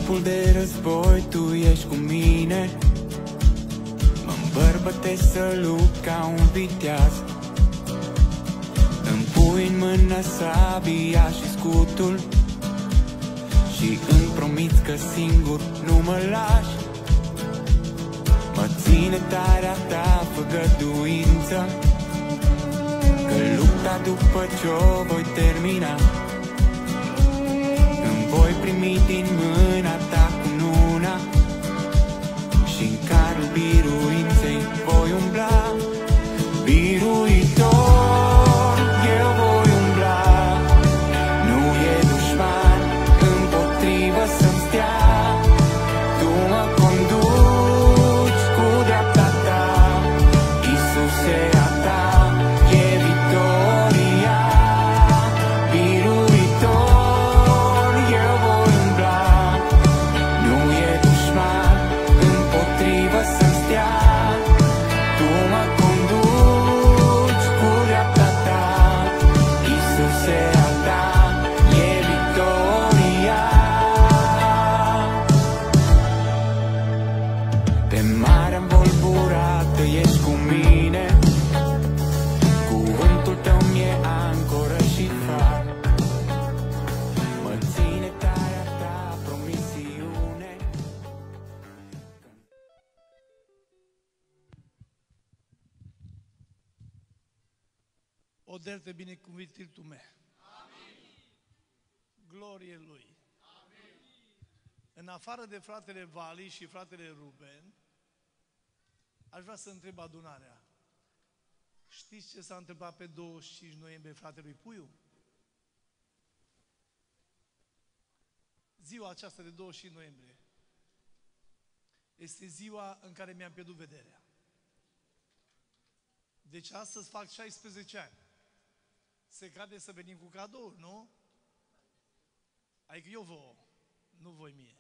timpul de război tu ești cu mine. Mă îmbărbătesc să lupt ca un viteaz. Îmi pui în mână sabia și scutul și îmi promiți că singur nu mă lași. Mă ține tarea ta făgăduință că lupta după ce-o voi termina îmi voi primi din mâna ta cununa și în carul biruinței voi umbla. Biruitor, eu voi umbla. Nu e dușman împotrivă să-mi stea. Tu mă conduci cu dreapta ta, Iisuse, a ta e victoria. Biruitor, eu voi umbla. Nu e dușman împotrivă să-mi stea. Tu mă conduci cu dreapta ta, Iisuse, a ta e victoria. Pe marea învolburată ești cu mine, cuvântul tău mi-e ancoră și far. Mă ține tarea ta promisiune. Oderte binecuvântul tume. Glorie Lui. În afară de fratele Vali și fratele Ruben, aș vrea să întreb adunarea. Știți ce s-a întâmplat pe 25 noiembrie fratelui Puiu? Ziua aceasta de 25 noiembrie este ziua în care mi-am pierdut vederea. Deci astăzi fac 16 ani. Se cade să venim cu cadouri, nu? Adică eu vouă, nu voi mie.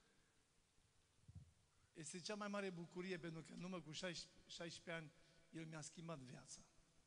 Este cea mai mare bucurie pentru că în urmă cu 16 ani El mi-a schimbat viața.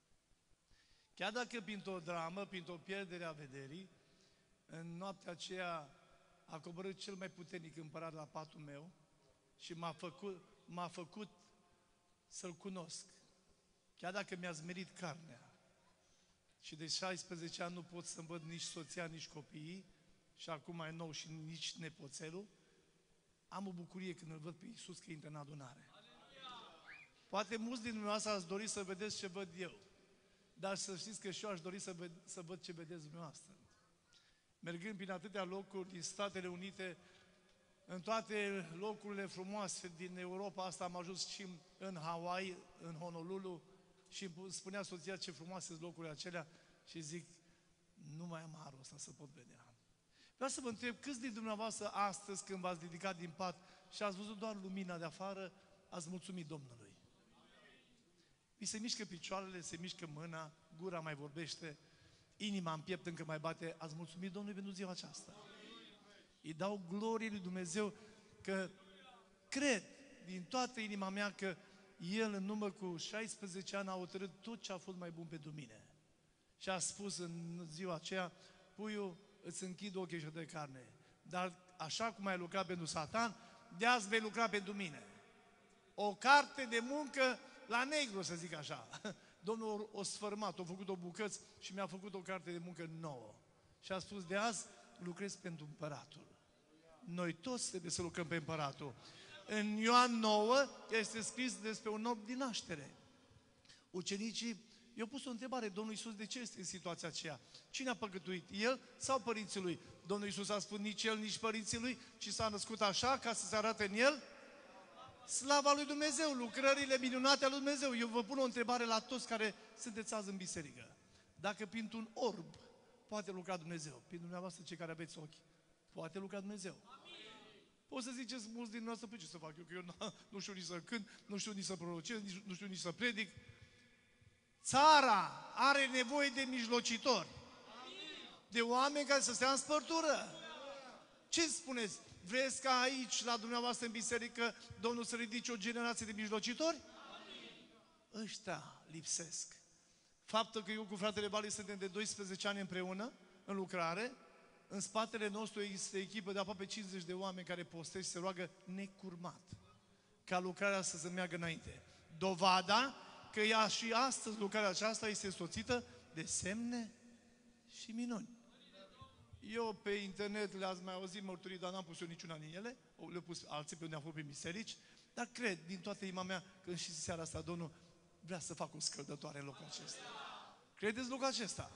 Chiar dacă printr-o dramă, printr-o pierdere a vederii, în noaptea aceea a coborât cel mai puternic împărat la patul meu și m-a făcut să-L cunosc. Chiar dacă mi-a zmerit carnea și de 16 ani nu pot să-mi văd nici soția, nici copiii și acum mai nou și nici nepoțelul, am o bucurie când îl văd pe Iisus că intră în adunare. Poate mulți din dumneavoastră ați dori să vedeți ce văd eu, dar să știți că și eu aș dori să văd ce vedeți dumneavoastră. Mergând prin atâtea locuri din Statele Unite, în toate locurile frumoase din Europa asta, am ajuns și în Hawaii, în Honolulu, și îmi spunea soția ce frumoase sunt locurile acelea și zic, nu mai am harul ăsta să pot vedea. Vreau să vă întreb, câți din dumneavoastră astăzi, când v-ați ridicat din pat și ați văzut doar lumina de afară, ați mulțumit Domnului? Vi se mișcă picioarele, se mișcă mâna, gura mai vorbește, inima în piept încă mai bate, ați mulțumit Domnului pentru ziua aceasta. Îi dau glorie lui Dumnezeu că cred din toată inima mea că El în urmă cu 16 ani a hotărât tot ce a fost mai bun pentru mine. Și a spus în ziua aceea, Puiu, îți închid ochii de carne, dar așa cum ai lucrat pentru Satan, de azi vei lucra pentru mine. O carte de muncă la negru, să zic așa. Domnul o sfărmat, a făcut o bucăți și mi-a făcut o carte de muncă nouă. Și a spus, de azi lucrez pentru împăratul. Noi toți trebuie să lucrăm pe împăratul. În Ioan 9 este scris despre un om din naștere. Ucenicii i-au pus o întrebare, Domnul Iisus, de ce este în situația aceea? Cine a păcătuit? El sau părinții lui? Domnul Iisus a spus, nici el, nici părinții lui, ci s-a născut așa ca să se arate în el slava lui Dumnezeu, lucrările minunate ale lui Dumnezeu. Eu vă pun o întrebare la toți care sunteți azi în biserică. Dacă printr-un orb poate lucra Dumnezeu, prin dumneavoastră cei care aveți ochi, poate lucra Dumnezeu. Poți să ziceți mulți din noastră, ce să fac eu? Că eu nu știu nici să cânt, nu știu nici să prorocesc, nu știu nici să predic. Țara are nevoie de mijlocitori, de oameni care să stea în spărtură. Ce spuneți? Vreți ca aici, la dumneavoastră în biserică, Domnul să ridice o generație de mijlocitori? Ăștia lipsesc. Faptul că eu cu fratele Bali suntem de 12 ani împreună, în lucrare, În spatele nostru este echipă de aproape 50 de oameni care postez și se roagă necurmat ca lucrarea să se meargă înainte. Dovada că ea și astăzi lucrarea aceasta este însoțită de semne și minuni. Eu pe internet le-ați mai auzit mărturii, dar n-am pus eu niciuna din ele, le-au pus alții pe unde am fost prin biserici, dar cred din toată inima mea că și seara asta Domnul vrea să facă o scăldătoare în locul acesta. Credeți lucrul acesta?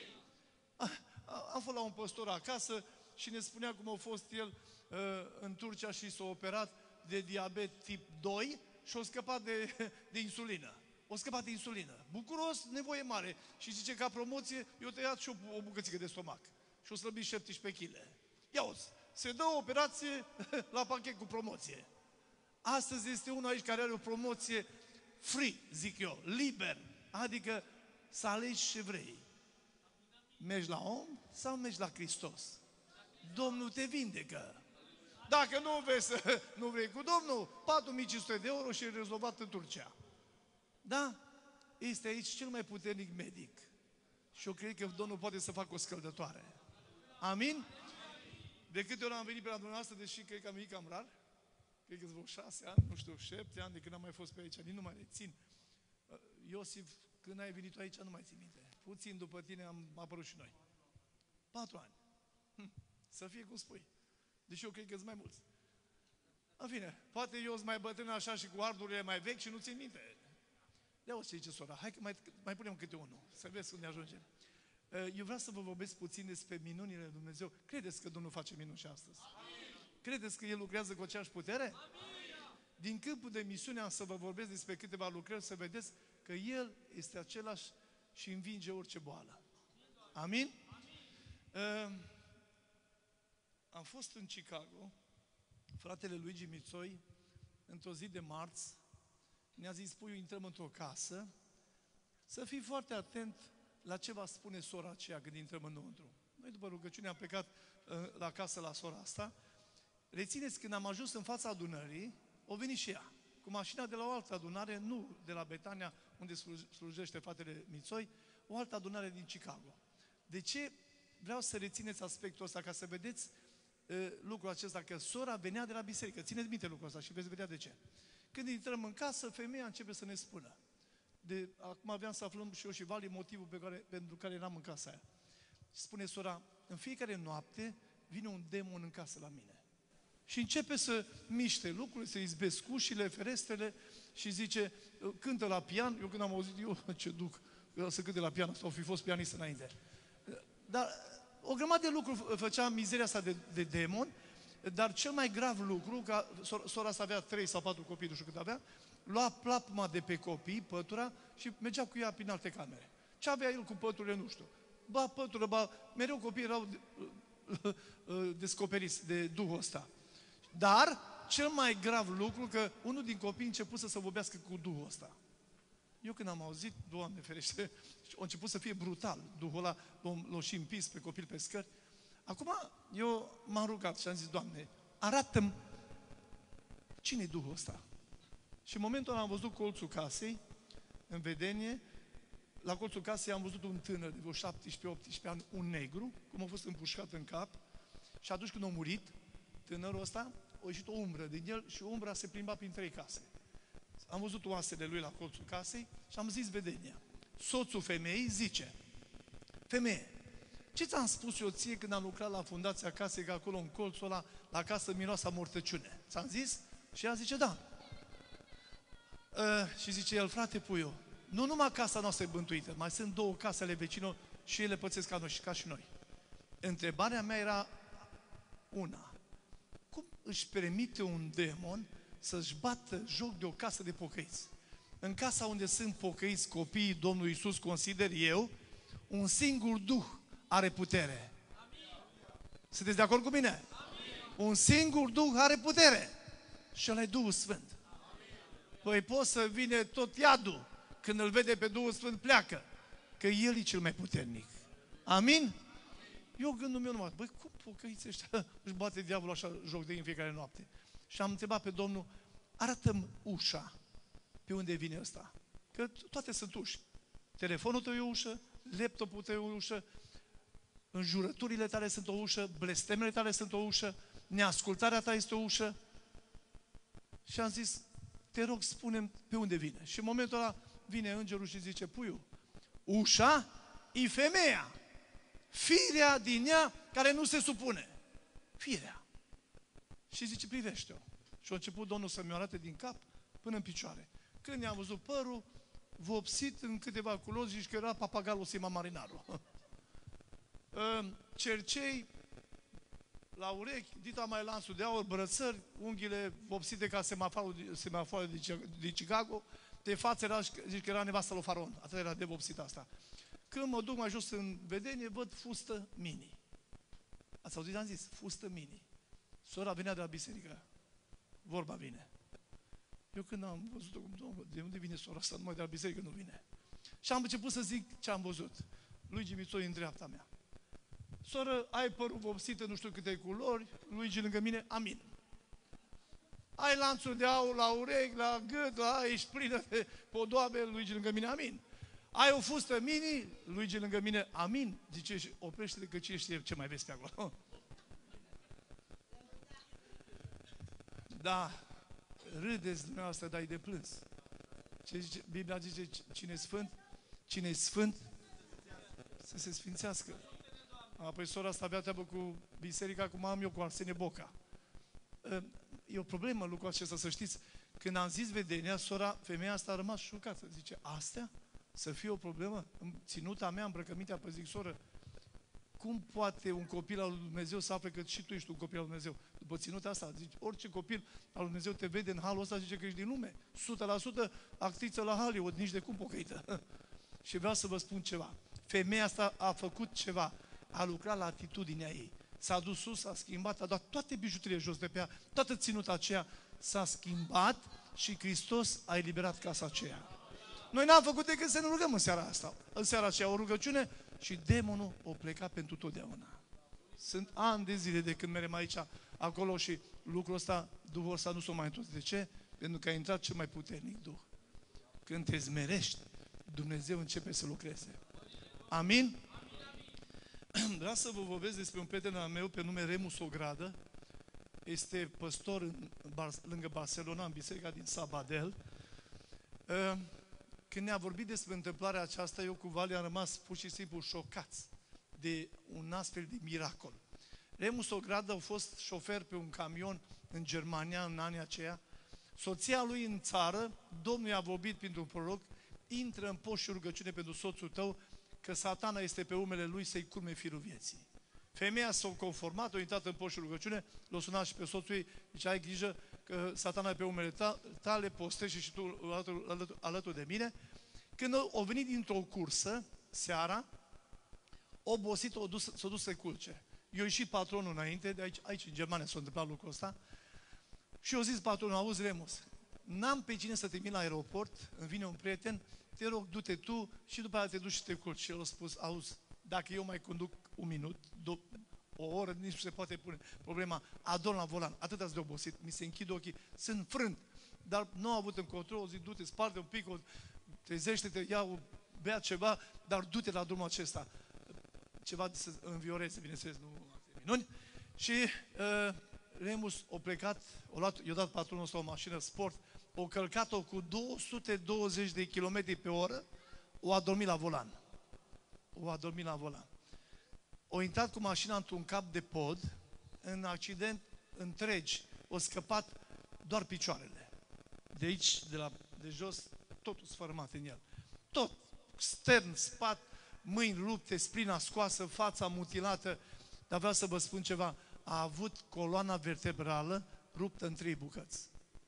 Am fost la un păstor acasă și ne spunea cum a fost el în Turcia și s-a operat de diabet tip 2 și a scăpat de insulină. O scăpat de insulină. Bucuros, nevoie mare. Și zice, ca promoție, eu tăiat și o bucățică de stomac. Și o slăbit 17 kg. Ia uzi, se dă o operație la pachet cu promoție. Astăzi este unul aici care are o promoție free, zic eu, liber. Adică să alegi ce vrei. Mergi la om sau mergi la Hristos? Domnul te vindecă. Dacă nu vrei cu Domnul, 4500 de euro și e rezolvat în Turcia. Da? Este aici cel mai puternic medic. Și eu cred că Domnul poate să facă o scăldătoare. Amin? De câte ori am venit pe la dumneavoastră, deși cred că am venit cam rar, cred că vreo 6 ani, nu știu, 7 ani de când am mai fost pe aici, nici nu mai rețin. Iosif, când ai venit tu aici, nu mai țin minte. Puțin după tine am apărut și noi. 4 ani. Să fie cum spui. Deși eu cred că sunt mai mulți. În fine, poate eu sunt mai bătrân așa și cu ardurile mai vechi și nu țin minte. Ia uite ce zice sora, hai că mai punem câte unul, să vezi unde ajungem. Eu vreau să vă vorbesc puțin despre minunile lui Dumnezeu. Credeți că Domnul face minuni și astăzi? Amin. Credeți că El lucrează cu aceeași putere? Amin. Din câmpul de misiune am să vă vorbesc despre câteva lucrări, să vedeți că El este același și învinge orice boală. Amin? Amin. Am fost în Chicago, fratele Luigi Mițoi, într-o zi de marți, ne-a zis, puiu, intrăm într-o casă, să fii foarte atent la ce va spune sora aceea când intrăm înăuntru. Noi după rugăciune am plecat la casă la sora asta. Rețineți, când am ajuns în fața adunării, o venit și ea, cu mașina de la o altă adunare, nu de la Betania, unde slujește fratele Mițoi, o altă adunare din Chicago. De ce vreau să rețineți aspectul ăsta, ca să vedeți lucrul acesta, că sora venea de la biserică. Țineți minte lucrul ăsta și veți vedea de ce. Când intrăm în casă, femeia începe să ne spună. Acum aveam să aflăm și eu și Vali motivul pentru care eram în casa aia. Spune sora, în fiecare noapte vine un demon în casă la mine. Și începe să miște lucrurile, să izbesc ușile, ferestrele și zice, cântă la pian. Eu când am auzit, ce duc să cânte la pian, sau fi fost pianist înainte. Dar o grămadă de lucruri făcea mizeria asta de demon, dar cel mai grav lucru, că sora asta avea 3 sau 4 copii, nu știu cât avea, lua plapma de pe copii, pătura, și mergea cu ea prin alte camere. Ce avea el cu păturile, nu știu. Pătură, mereu copiii erau descoperiți de duhul ăsta. Dar, cel mai grav lucru, că unul din copii a început să se vorbească cu duhul ăsta. Eu când am auzit, Doamne ferește, a început să fie brutal. Duhul ăla l-a și împins pe copil pe scări. Acum, eu m-am rugat și am zis, Doamne, arată-mi cine-i Duhul ăsta. Și în momentul ăla am văzut colțul casei, în vedenie. La colțul casei am văzut un tânăr de vreo 17-18 ani, un negru, cum a fost împușcat în cap. Și atunci când a murit, tânărul ăsta, a ieșit o umbră din el și umbra se plimba prin 3 case. Am văzut oasele lui la colțul casei și am zis vedenia. Soțul femeii zice, femeie, ce ți-am spus eu ție când am lucrat la fundația casei, că acolo în colțul ăla, la casă miroasa mortăciune? Ți-am zis? Și ea zice, da. Și zice el, frate puiu, nu numai casa noastră e bântuită, mai sunt 2 case ale vecinilor și ele pățesc ca și noi. Întrebarea mea era una. Cum își permite un demon să-și bată joc de o casă de pocăiți? În casa unde sunt pocăiți copiii Domnului Iisus, consider eu, un singur Duh are putere. Sunteți de acord cu mine? Un singur Duh are putere. Și ăla e Duhul Sfânt. Păi poți să vine tot iadul. Când îl vede pe Duhul Sfânt, pleacă. Că El e cel mai puternic. Amin? Eu gândul meu numai, băi, cum pocăiți ăștia își bate diavolul așa joc de ei în fiecare noapte? Și am întrebat pe Domnul, arată-mi ușa pe unde vine ăsta. Că toate sunt uși. Telefonul tău e o ușă, laptopul tău e o ușă. înjurăturile tale sunt o ușă, blestemele tale sunt o ușă, neascultarea ta este o ușă. Și am zis, te rog, spune-mi pe unde vine. Și în momentul ăla vine îngerul și zice, puiu, ușa e femeia, firea din ea care nu se supune. Firea. Și zice, privește-o. Și a început Domnul să-mi arate din cap până în picioare. Când i-am văzut părul, vopsit în câteva culori, zici că era papagalul Sima Marinaru. Cercei la urechi, dita mai lanțul de aur, brățări, unghiile vopsite ca semaforul de Chicago, de față era, zici că era nevasta lui Faraon, atât era de vopsit asta. Când mă duc mai jos în vedenie, văd fustă mini. Ați auzit, am zis, fustă mini. Sora venea de la biserică, vorba vine. Eu când am văzut-o, de unde vine sora asta, numai de la biserică nu vine. Și am început să zic ce am văzut. Luigi Mițoi în dreapta mea. Soră, ai părul vopsit în nu știu câte culori, Luigi lângă mine, amin. Ai lanțul de aur la urechi, la gât, ești plină de podoabe, Luigi lângă mine, amin. Ai o fustă mini, Luigi lângă mine, amin. Zice, și oprește-te că ce știe ce mai vezi pe acolo. Da, râdeți dumneavoastră, dar e de plâns. Ce zice? Biblia zice, cine e sfânt? Cine e sfânt? Să se sfințească. Apoi sora asta avea treabă cu biserica, cum am eu cu Arsenie Boca. E o problemă lucrul acesta, să știți. Când am zis vedenia, femeia asta a rămas șocată. Zice, astea? Să fie o problemă? În ținuta mea, îmbrăcămintea, pe zic, soră, cum poate un copil al lui Dumnezeu să afle că și tu ești un copil al lui Dumnezeu? După ținuta asta, zice, orice copil al lui Dumnezeu te vede în halul ăsta, zice că ești din lume. 100% actriță la Hollywood, nici de cum pocăită. Și vreau să vă spun ceva. Femeia asta a făcut ceva. A lucrat la atitudinea ei. S-a dus sus, s-a schimbat, a dat toate bijuterile jos de pe ea, toată ținuta aceea s-a schimbat și Hristos a eliberat casa aceea. Noi n-am făcut decât să ne rugăm în seara asta. În seara aceea o rugăciune și demonul o pleca pentru totdeauna. Sunt ani de zile de când merem aici, acolo și lucrul ăsta, Duhul ăsta nu s-o mai întors. De ce? Pentru că a intrat cel mai puternic Duh. Când te zmerești, Dumnezeu începe să lucreze. Amin? Vreau să vă vorbesc despre un prieten al meu pe nume Remus Ogradă. Este păstor lângă Barcelona, în biserica din Sabadell. Când ne-a vorbit despre întâmplarea aceasta, eu cu Vali am rămas pur și simplu șocați de un astfel de miracol. Remus Ogradă a fost șofer pe un camion în Germania în anii aceia. Soția lui în țară, Domnul i-a vorbit printr-un proroc, intră în post și rugăciune pentru soțul tău, că Satana este pe umele lui să-i curme firul vieții. Femeia s-a conformat, a intrat în post și rugăciune, l-a sunat și pe soțul ei, zice, ai grijă că Satana e pe umele tale, postește și tu alături de mine. Când a venit dintr-o cursă, seara, obosit, s-a dus să culce. Eu ieșit patronul înainte, de aici în Germania s-a întâmplat lucrul ăsta, și eu zis patronul, auzi Remus, n-am pe cine să te vin la aeroport, îmi vine un prieten, te rog, du-te tu și după aceea te duci și te culci. Și el a spus, auzi, dacă eu mai conduc un minut, o oră, nici nu se poate pune problema, adorm la volan, atât de obosit, mi se închid ochii, sunt frânt, dar nu au avut încotro, zic, du-te, sparte un pic, trezește-te, bea ceva, dar du-te la drumul acesta. Ceva să învioreze, bineînțeles, nu minuni. Și Remus a plecat, i-a dat patronul ăsta o mașină sport, o călcat-o cu 220 de km pe oră, o adormit la volan. O adormit la volan. O intrat cu mașina într-un cap de pod, în accident întregi, o scăpat doar picioarele. De aici, de jos, totul sfărâmat în el. Tot, stern, spat, mâini rupte, splina scoasă, fața mutilată, dar vreau să vă spun ceva, a avut coloana vertebrală ruptă în 3 bucăți.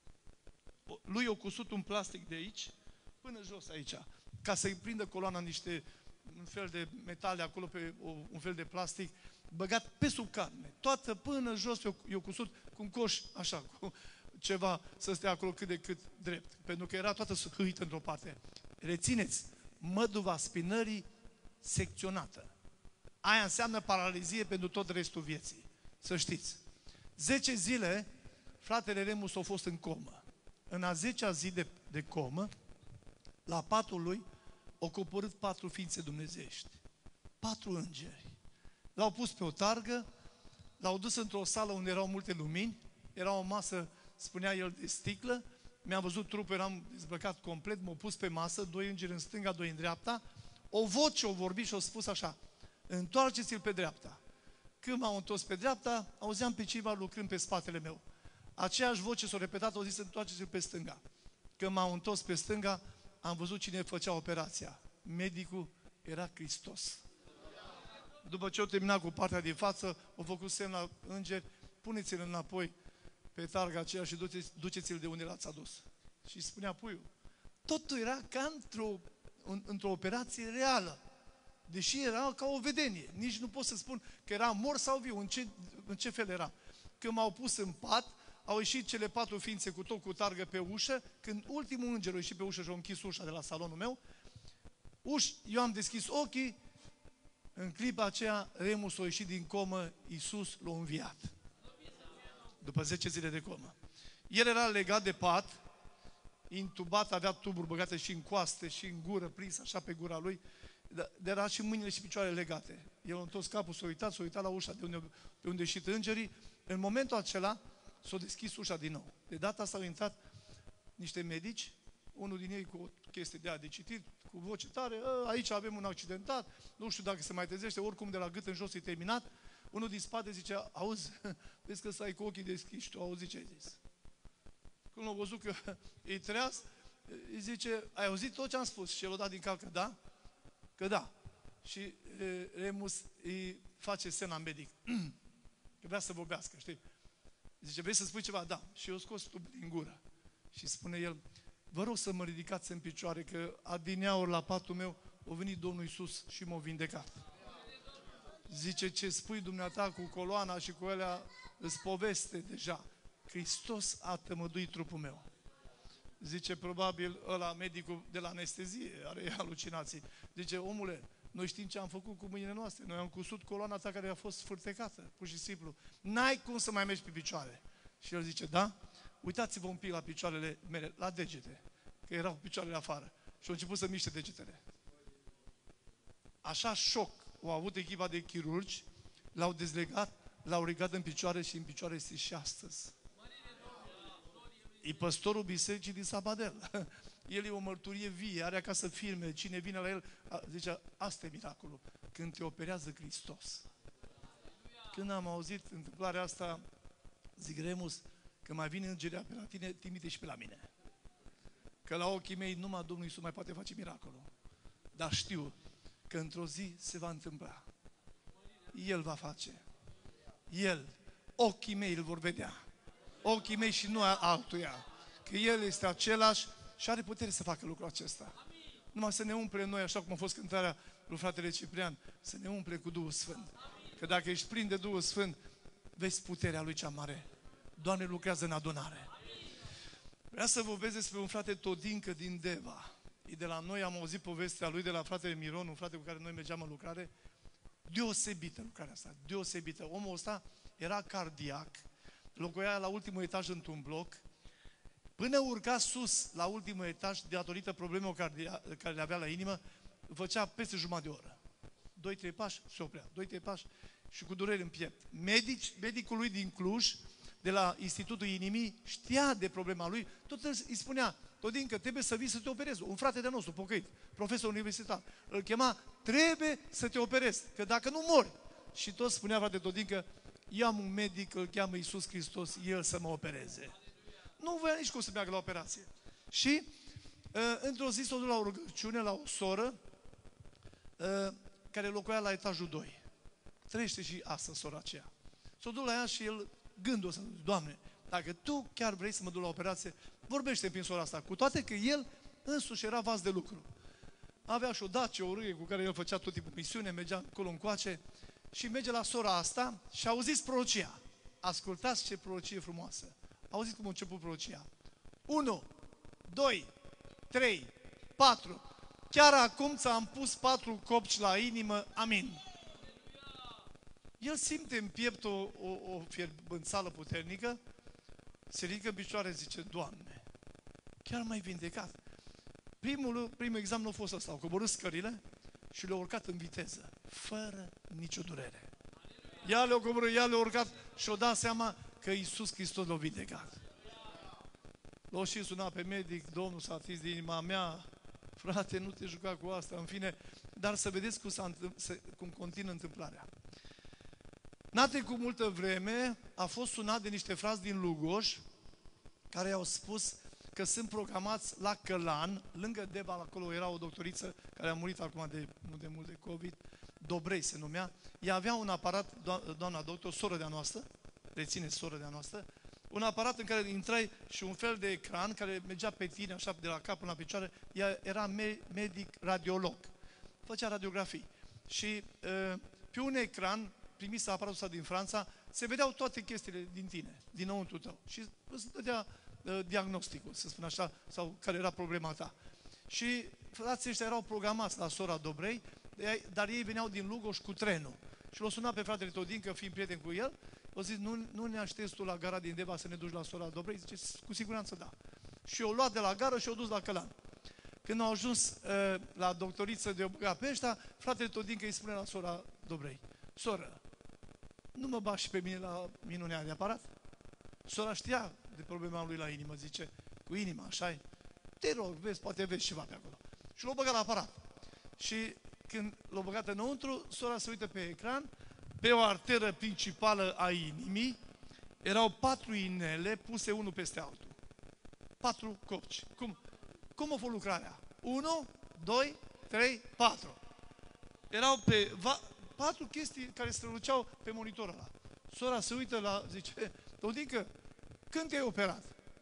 Lui a cusut un plastic de aici până jos aici, ca să-i prindă coloana un fel de metale acolo pe un fel de plastic, băgat pe sub carne. Toată până jos i-a cusut cu un coș așa, cu ceva să stea acolo cât de cât drept. Pentru că era toată hâită într-o parte. Rețineți, măduva spinării secționată. Aia înseamnă paralizie pentru tot restul vieții. Să știți. 10 zile, fratele Remus a fost în comă. În a 10-a zi de comă, la patul lui, au coborât 4 ființe dumnezeiești. 4 îngeri. L-au pus pe o targă, l-au dus într-o sală unde erau multe lumini, era o masă, spunea el, de sticlă, mi-am văzut trupul, eram dezbrăcat complet, m-au pus pe masă, 2 îngeri în stânga, 2 în dreapta, o voce o vorbit și o spus așa: întoarceți-l pe dreapta. Când m-au întors pe dreapta, auzeam pe cineva lucrând pe spatele meu. Aceeași voce s-a repetat, au zis: întoarceți-l pe stânga. Când m-au întors pe stânga, am văzut cine făcea operația. Medicul era Hristos. După ce au terminat cu partea din față, au făcut semn la îngeri: puneți-l înapoi pe targa aceea și duceți-l de unde l-ați adus. Și spunea puiul, totul era ca într-o operație reală. Deși era ca o vedenie. Nici nu pot să spun că era mort sau viu, în ce fel era. Când m-au pus în pat, au ieșit cele 4 ființe cu tot cu targă pe ușă. Când ultimul înger a ieșit pe ușă și a închis ușa de la salonul meu, eu am deschis ochii, în clipa aceea Remus a ieșit din comă, Iisus l-a înviat. După 10 zile de comă. El era legat de pat, intubat, avea tuburi băgate și în coaste și în gură, prins așa pe gura lui, dar era și mâinile și picioarele legate. El a întors capul, s-a uitat la ușa pe unde au ieșit îngerii. În momentul acela s-a deschis ușa din nou. De data asta au intrat niște medici, unul din ei cu o chestie de aia de citit, cu voce tare: aici avem un accidentat, nu știu dacă se mai trezește, oricum de la gât în jos e terminat. Unul din spate zice: auzi, vezi că stai cu ochii deschiși, tu auzi ce ai zis. Când l-a văzut că e treaz, îi zice: ai auzit tot ce am spus? Și el a dat din cap că da, că da. Și Remus îi face semn la medic, că vrea să vorbească, știi? Zice: vrei să spui ceva? Da. Și eu scos tubul din gură. Și spune el: vă rog să mă ridicați în picioare, că adineauri la patul meu a venit Domnul Iisus și m-a vindecat. Zice: ce spui dumneata cu coloana și cu alea îți poveste deja. Hristos a tămăduit trupul meu. Zice: probabil ăla, medicul de la anestezie, are halucinații. Zice: omule, noi știm ce am făcut cu mâinile noastre. Noi am cusut coloana ta care a fost sfârtecată, pur și simplu. N-ai cum să mai mergi pe picioare. Și el zice: da? Uitați-vă un pic la picioarele mele, la degete, că erau picioarele afară. Și au început să miște degetele. Așa șoc au avut echipa de chirurgi, l-au dezlegat, l-au ridicat în picioare și în picioare este și astăzi. E păstorul bisericii din Sabadell. El e o mărturie vie, are acasă filme, cine vine la el, zice: asta e miracolul, când te operează Hristos. Când am auzit întâmplarea asta, zic: Remus, că mai vine îngerea pe la tine, trimite și pe la mine. Că la ochii mei numai Domnul Iisus mai poate face miracolul. Dar știu că într-o zi se va întâmpla. El va face. El, ochii mei îl vor vedea. Ochii mei și nu altuia. Că El este același și are putere să facă lucrul acesta. Numai să ne umple noi, așa cum a fost cântarea lui fratele Ciprian, să ne umple cu Duhul Sfânt. Că dacă ești plin de Duhul Sfânt, vezi puterea Lui cea mare. Doamne lucrează în adunare. Vreau să vorbesc despre un frate Todincă din Deva. E de la noi, am auzit povestea lui de la fratele Miron, un frate cu care noi mergeam în lucrare. Deosebită lucrarea asta, deosebită. Omul ăsta era cardiac, locuia la ultimul etaj într-un bloc. Până urca sus la ultimul etaj, datorită problemelor care le avea la inimă, făcea peste jumătate de oră. 2-3 pași, se oprea. 2-3 pași și cu dureri în piept. Medicul lui din Cluj, de la Institutul Inimii, știa de problema lui, tot îi spunea: Todincă, trebuie să vii să te operezi. Un frate de nostru, pocăit, profesor universitar, îl chema: trebuie să te operezi, că dacă nu mori. Și tot spunea frate Todincă: eu am un medic, îl cheamă Iisus Hristos, El să mă opereze. Nu voia nici cum să meargă la operație. Și într-o zi s-a dus la o rugăciune la o soră care locuia la etajul 2. Trăiește și astăzi sora aceea. S-a dus la ea și el, gândul ăsta: Doamne, dacă Tu chiar vrei să mă duc la operație, vorbește prin sora asta. Cu toate că el însuși era vas de lucru. Avea și o dacie, o râie cu care el făcea tot tipul misiune, mergea acolo încoace și merge la sora asta și auziți prorocia. Ascultați ce prorocie frumoasă. Auziți cum a început prorocia. 1, 2, 3, 4. Chiar acum ți-am pus 4 copci la inimă. Amin. El simte în piept o fierbânțală puternică, se ridică în picioare, zice: Doamne, chiar m-ai vindecat. Primul examen a fost ăsta. Au coborât scările și le-au urcat în viteză, fără nicio durere. Ea le-a coborât, ea le-a urcat și o dat seama că Iisus Hristos l-a vindecat. L-a și sunat pe medic, Domnul s-a atins de inima mea, frate, nu te juca cu asta, în fine, dar să vedeți cum continuă întâmplarea. N-a trecut multă vreme, a fost sunat de niște frați din Lugoj, care i-au spus că sunt programați la Călan, lângă Debal, acolo era o doctoriță care a murit acum nu de mult de COVID, Dobrei se numea, ea avea un aparat, doamna doctor, soră de-a noastră, reține soră de-a noastră, un aparat în care intrai și un fel de ecran care mergea pe tine așa de la cap până la picioare, ea era medic radiolog, făcea radiografii și pe un ecran primis aparatul ăsta din Franța, se vedeau toate chestiile din tine, dinăuntru tău și îți dădea diagnosticul, să spun așa, sau care era problema ta. Și frații ăștia erau programați la sora Dobrei, dar ei veneau din Lugoj cu trenul. Și l-a sunat pe fratele Todin, că fiind prieten cu el, o zis, nu ne aștepți tu la gara din Deva să ne duci la sora Dobrei? Zice, cu siguranță da. Și o luat de la gară și o dus la Călan. Când au ajuns la doctoriță de pe ăștia, fratele Todin că îi spune la sora Dobrei, soră, nu mă bagi și pe mine la minunea de aparat? Sora știa de problema lui la inimă, zice, cu inima, așa-i? Te rog, vezi, poate vezi ceva pe acolo. Și l-a băgat la aparat. Și când l-a băgat înăuntru, sora se uită pe ecran, pe o arteră principală a inimii, erau 4 inele puse unul peste altul. 4 coci. Cum a fost lucrarea? 1, 2, 3, 4. Erau pe 4 chestii care străluceau pe monitorul ăla. Sora se uită zice, Todică, când te-ai operat?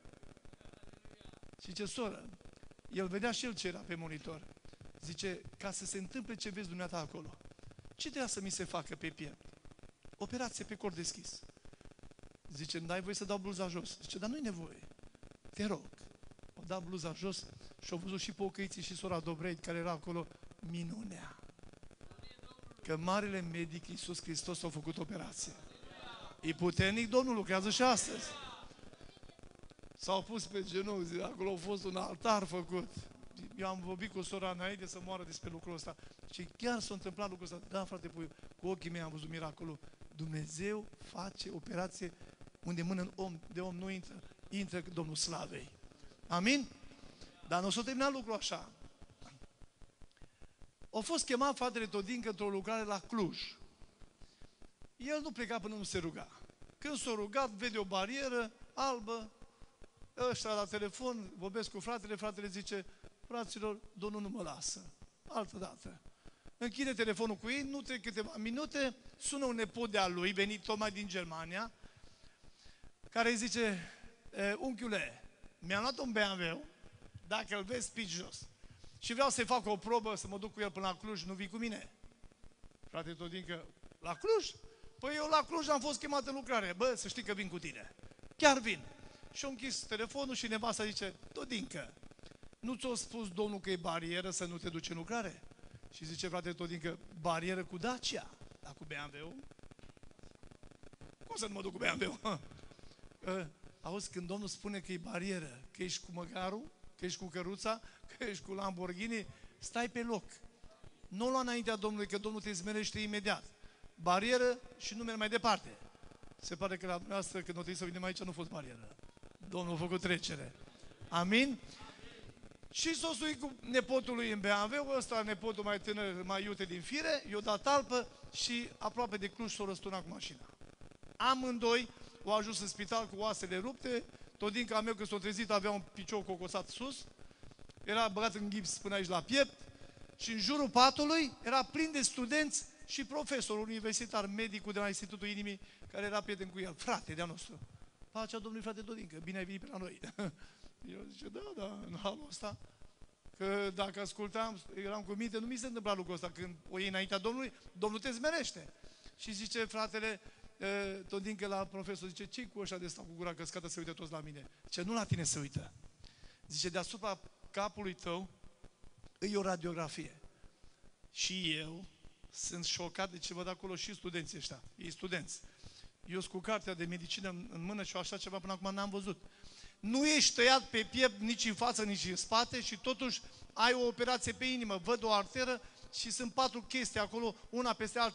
Zice, soră, el vedea și el ce era pe monitor. Zice, ca să se întâmple ce vezi dumneata acolo, ce trebuia să mi se facă pe piept? Operație pe cor deschis. Zice, n-ai voie să dau bluza jos. Zice, dar nu-i nevoie. Te rog. O dat bluza jos și au văzut și pocăiții și sora Dobrei care era acolo, minunea. Că marele medic Iisus Hristos a făcut operație. E puternic, Domnul lucrează și astăzi. S-au pus pe genunchi, acolo a fost un altar făcut. Eu am vorbit cu sora înainte să moară despre lucrul ăsta. Și chiar s-a întâmplat lucrul ăsta. Da, frate, cu ochii mei am văzut miracolul. Dumnezeu face operație unde mână de om nu intră Domnul Slavei. Amin? Dar nu s-a terminat lucrul așa. A fost chemat fratele Todin într-o lucrare la Cluj. El nu pleca până nu se ruga. Când s-a rugat, vede o barieră albă, ăștia la telefon, vorbesc cu fratele zice, fraților, Domnul nu mă lasă. Altă dată. Închide telefonul cu ei, nu trec câteva minute, sună un nepot de-a lui, venit tocmai din Germania, care îi zice, unchiule, mi-am luat un BMW, dacă îl vezi, pici jos. Și vreau să-i fac o probă, să mă duc cu el până la Cluj, nu vii cu mine? Frate Todincă, la Cluj? Păi eu la Cluj am fost chemat în lucrare. Bă, să știi că vin cu tine. Chiar vin. Și-a închis telefonul și nevasta zice, Todincă, nu ți-a spus Domnul că e barieră să nu te duci în lucrare? Și zice frate Todincă, barieră cu Dacia, dar cu BMW? Cum să nu mă duc cu BMW? Auzi, când Domnul spune că e barieră, că ești cu măgarul, că ești cu căruța, că ești cu Lamborghini, stai pe loc. Nu lua înaintea Domnului, că Domnul te smerește imediat. Barieră și nu merg mai departe. Se pare că la dumneavoastră, când o trebuie să venim aici, nu a fost barieră. Domnul a făcut trecere. Amin? Și s-o sui cu nepotul lui în BMW, ăsta nepotul mai tânăr, mai iute din fire, i-o dat talpă și aproape de Cluj s-o răsturnat cu mașina. Amândoi au ajuns în spital cu oasele rupte, Todinca meu când s-a trezit avea un picior cocosat sus, era băgat în gips până aici la piept și în jurul patului era plin de studenți și profesor universitar, medicul de la Institutul Inimii, care era prieten cu el, frate de-a nostru. Pacea Domnului, frate Todincă, bine ai venit pe la noi. Eu zice, da, în halul ăsta, că dacă ascultam, eram cu minte, nu mi se întâmpla lucrul ăsta, când o iei înaintea Domnului, Domnul te zmerește. Și zice fratele Todincă la profesor, zice, ce-i cu ăștia de stau cu gura căscată să uite toți la mine? Zice, nu la tine se uită. Zice, deasupra capului tău îi o radiografie. Și eu sunt șocat de ce văd acolo și studenții ăștia, ei studenți. Eu sunt cu cartea de medicină în mână și așa ceva până acum n-am văzut. Nu ești tăiat pe piept nici în față, nici în spate și totuși ai o operație pe inimă. Văd o arteră și sunt 4 chestii acolo, una peste alta.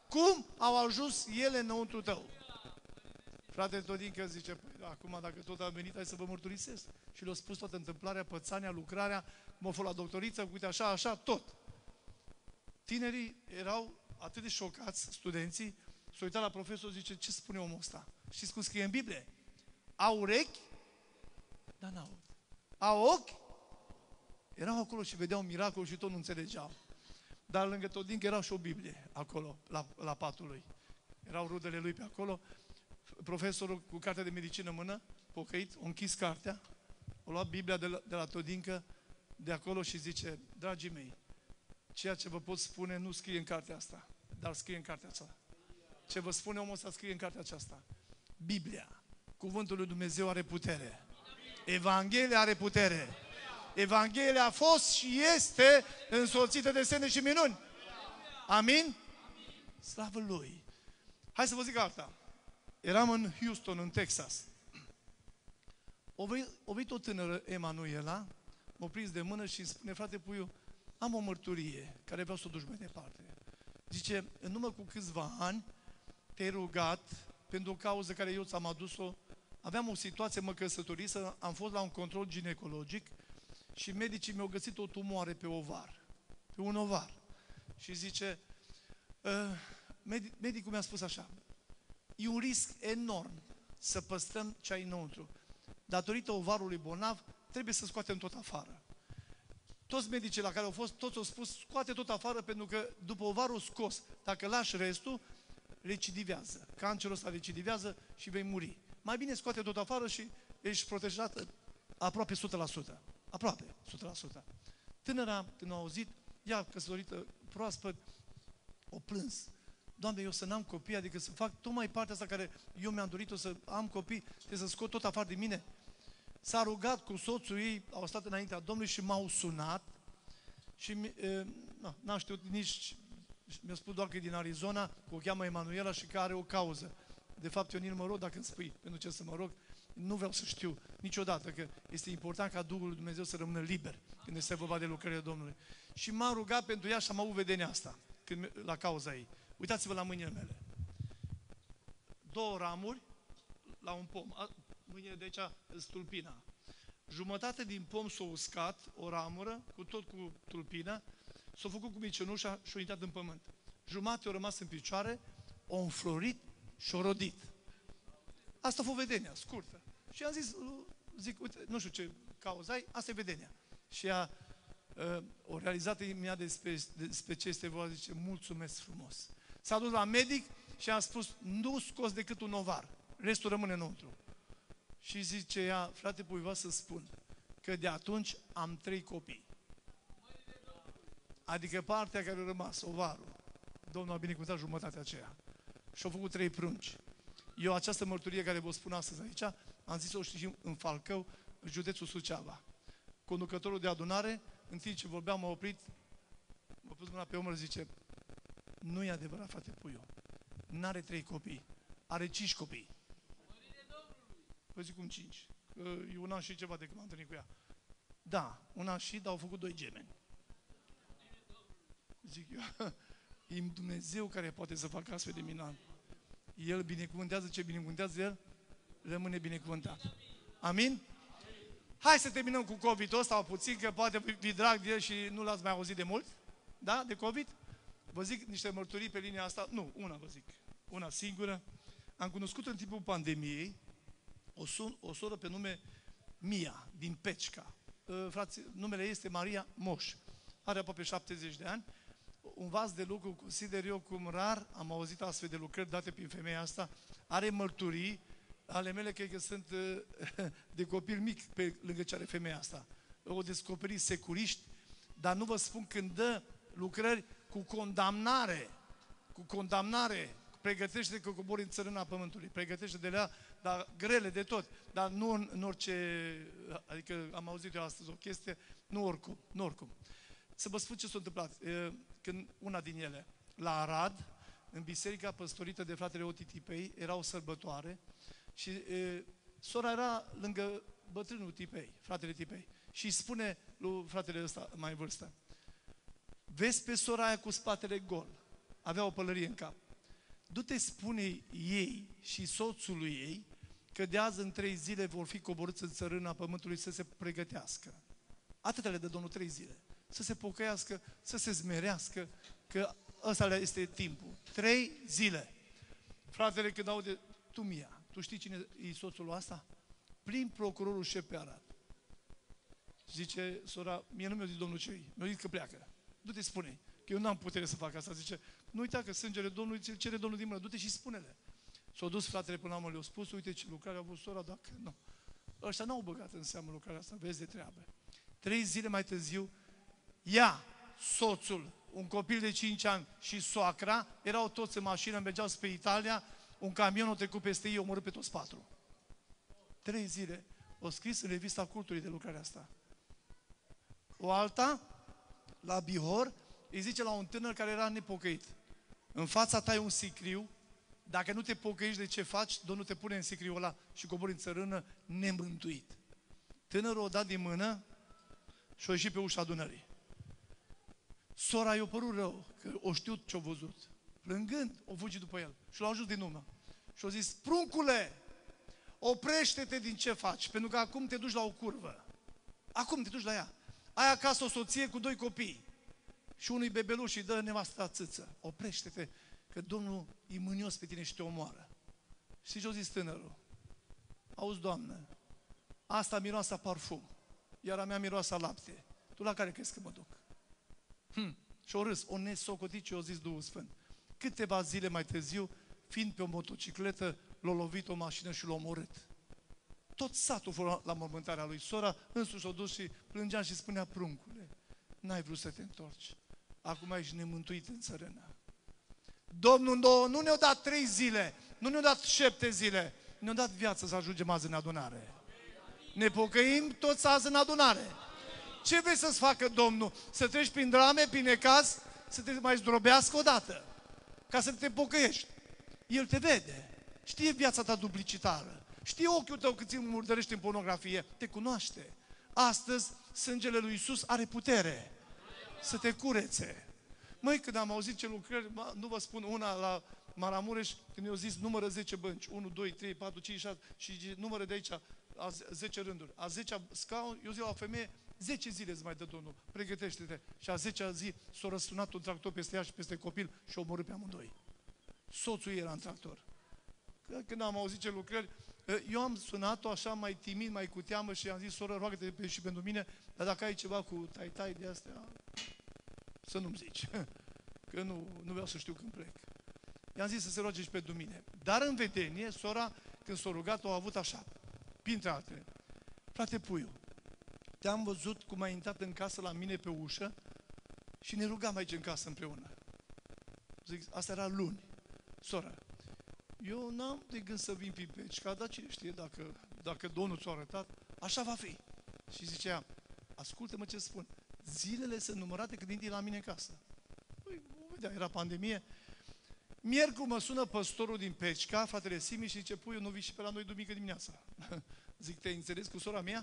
Cum au ajuns ele înăuntru tău? Frate Todincă zice, păi, acum dacă tot am venit, hai să vă mărturisesc. Și le-a spus toată întâmplarea, pățania, lucrarea, cum a fost la doctoriță, uite așa, așa, tot. Tinerii erau atât de șocați, studenții, s-au uitat la profesor, zice, ce spune omul ăsta? Știți cum scrie în Biblie? Au urechi, dar n-aud. Au ochi? Erau acolo și vedeau miracol și tot nu înțelegeau. Dar lângă Todincă era și o Biblie acolo, la patul lui. Erau rudele lui pe acolo. Profesorul cu cartea de medicină în mână, pocăit, a închis cartea, a luat Biblia de la Todincă de acolo și zice, dragii mei, ceea ce vă pot spune nu scrie în cartea asta, dar scrie în cartea aceasta. Ce vă spune omul ăsta scrie în cartea aceasta. Biblia, cuvântul lui Dumnezeu are putere. Evanghelia are putere. Evanghelia a fost și este însoțită de semne și minuni. Amin? Slavă Lui! Hai să vă zic alta. Eram în Houston, în Texas. O venit o tânără, Emanuela, m-a prins de mână și spune, frate Puiu, am o mărturie care vreau să o duci mai departe. Zice, în urmă cu câțiva ani te-ai rugat pentru o cauză care eu ți-am adus-o. Aveam o situație, mă căsătorisă, am fost la un control ginecologic și medicii mi-au găsit o tumoare pe ovar, pe un ovar. Și zice, medicul mi-a spus așa, e un risc enorm să păstrăm ce ai înăuntru. Datorită ovarului bolnav, trebuie să scoatem tot afară. Toți medicii la care au fost, toți au spus, scoate tot afară, pentru că după ovarul scos, dacă lași restul, recidivează. Cancerul ăsta recidivează și vei muri. Mai bine scoate tot afară și ești protejată aproape 100%. Aproape 100%. Tânăra, când a auzit, ea căsătorită proaspăt, o plâns. Doamne, eu să n-am copii, adică să fac tocmai partea asta care eu mi-am dorit-o, să am copii, trebuie să scot tot afară de mine. S-a rugat cu soțul ei, au stat înaintea Domnului și m-au sunat și n-am știut nici, mi-a spus doar că e din Arizona, că o cheamă Emanuela și că are o cauză. De fapt, eu nici nu mă rog dacă îmi spui pentru ce să mă rog, nu vreau să știu niciodată, că este important ca Duhul lui Dumnezeu să rămână liber când este vorba de lucrările Domnului. Și m-am rugat pentru ea și am avut vedenia asta, la cauza ei. Uitați-vă la mâinile mele. 2 ramuri la un pom. Mâinile de aici, stulpina. Jumătate din pom s-a uscat, o ramură, cu tulpina, s-a făcut cu micănușa și a intrat în pământ. Jumătate a rămas în picioare, a înflorit și a rodit. Asta a fost vedenia, scurtă. Și am zis, zic, uite, nu știu ce cauză ai, asta e vedenia. Și ea o realizat imediat despre ce este vorba, zice, mulțumesc frumos. S-a dus la medic și a spus, nu scos decât un ovar, restul rămâne înăuntru. Și zice ea, frate Pui, vreau să spun că de atunci am 3 copii. Adică partea care a rămas, ovarul, Domnul a binecuvântat jumătatea aceea. Și au făcut 3 prunci. Eu această mărturie care vă spun astăzi aici, am zis-o și în Falcău, în județul Suceava. Conducătorul de adunare, în timp ce vorbeam, m-a oprit, m-a pus mâna pe umăr, zice, nu e adevărat, frate Puiu, n-are 3 copii, are 5 copii. Păi zic, cum 5? Că e un an și ceva de când m-am întâlnit cu ea. Da, un an și, dar au făcut 2 gemeni. Zic eu, e Dumnezeu care poate să facă astfel de minuni. El binecuvântează ce binecuvântează El, rămâne binecuvântat. Amin? Hai să terminăm cu COVID-ul ăsta puțin, că poate vi drag de el și nu l-ați mai auzit de mult. Da? De COVID? Vă zic niște mărturii pe linia asta. Nu, una vă zic. Una singură. Am cunoscut în timpul pandemiei o soră pe nume Mia, din Pecica. Frații, numele ei este Maria Moș. Are aproape 70 de ani. Un vas de lucru, consider eu, cum rar am auzit astfel de lucrări date prin femeia asta. Are mărturii ale mele, cred că sunt de copil mic pe lângă ce are femeia asta. O descoperi securiști, dar nu vă spun când dă lucrări cu condamnare, pregătește că cobori în țărâna pământului, pregătește de la, dar grele de tot, dar nu în orice, adică am auzit eu astăzi o chestie, nu oricum. Să vă spun ce s-a întâmplat. Când una din ele, la Arad, în biserica păstorită de fratele Oti Tipei, era o sărbătoare și sora era lângă bătrânul Tipei, fratele Tipei, și îi spune lui fratele ăsta mai în vârstă, vezi pe sora aia cu spatele gol, avea o pălărie în cap, du-te spune ei și soțului ei că de azi în 3 zile vor fi coborâți în țărâna pământului să se pregătească. Atâta le dă Domnul 3 zile. Să se pocăiască, să se zmerească, că ăsta este timpul. 3 zile. Fratele, când aude, tu știi cine e soțul ăsta? Prim procurorul șef pe Arad. Zice sora, mie nu mi-a zis Domnul ce mi-a zis că pleacă. Du-te, spune, că eu n-am putere să fac asta. Zice, nu uita că sângele Domnului ți-l cere Domnul din mână, du-te și spune-le. S-a dus fratele până la urmă, le-a spus, uite ce lucrare a avut sora, dacă nu. Ăștia n-au băgat în seamă lucrarea asta, vezi de treabă. 3 zile mai târziu, ea, soțul, un copil de 5 ani și soacra, erau toți în mașină, mergeau spre Italia, un camion a trecut peste ei, a omorât pe toți 4. 3 zile. O scris în revista cultului de lucrarea asta. O alta, la Bihor, îi zice la un tânăr care era nepocăit. În fața ta e un sicriu, dacă nu te pocăiești de ce faci, Domnul te pune în sicriul ăla și cobori în țărână nemântuit. Tânărul o dat din mână și o ieșit pe ușa adunării. Sora i-a părut rău, că o știut ce-a văzut. Plângând, o fugit după el și l-a ajuns din urmă. Și a zis, pruncule, oprește-te din ce faci, pentru că acum te duci la o curvă. Acum te duci la ea. Ai acasă o soție cu 2 copii și unui bebeluș și dă nevasta țâță. Oprește-te, că Domnul e mânios pe tine și te omoară. Și ce-a zis tânărul? Auzi, Doamnă, asta miroase a parfum, iar a mea miroase a lapte. Tu la care crezi că mă duc? Și-o râs, o nesocotit și o zis Duhul Sfânt. Câteva zile mai târziu, fiind pe o motocicletă, l-a lovit o mașină și l-a omorât. Tot satul fost la mormântarea lui. Sora însuși s-a dus și plângea și spunea, pruncule, n-ai vrut să te întorci. Acum ești nemântuit în țărână. Domnul nu ne-a dat 3 zile, nu ne-a dat 7 zile, ne-a dat viață să ajungem azi în adunare. Ne pocăim toți azi în adunare. Ce vrei să-ți facă Domnul? Să treci prin drame, prin necaz, să te mai zdrobească odată, ca să te pocăiești. El te vede, știe viața ta duplicitară, știe ochiul tău cât îl murdărești în pornografie, te cunoaște. Astăzi, sângele lui Iisus are putere să te curețe. Măi, când am auzit ce lucrări, nu vă spun, una la Maramureș, când mi-au zis, numără 10 bănci, 1, 2, 3, 4, 5, 6, și numără de aici, 10 rânduri. A 10-a scaun, eu zic la o femeie, 10 zile îți mai dă Domnul, pregătește-te. Și a 10-a zi s-a răsunat un tractor peste ea și peste copil și o omorât pe amândoi. Soțul ei era în tractor. Când am auzit ce lucrări, eu am sunat-o așa mai timid, mai cu teamă și am zis, soră, roagă-te și pentru mine, dar dacă ai ceva cu tai-tai de astea, să nu-mi zici, că nu vreau să știu când plec. I-am zis să se roage și pentru mine. Dar în vedenie, sora, când s-a rugat, a avut așa, printre altele. Frate Puiu, te-am văzut cum ai intrat în casă la mine pe ușă și ne rugam aici în casă împreună. Zic, asta era luni. Sora, eu n-am de gând să vin pe Pecica, dar cine știe dacă Domnul ți-a arătat, așa va fi. Și zicea, ascultă-mă ce spun, zilele sunt numărate când intri la mine în casă. Păi, vedea, era pandemie. Miercuri mă sună păstorul din Pecica, fratele Simi, și zice, Puiu, nu vii și pe la noi duminică dimineața. Zic, te-ai înțeles cu sora mea?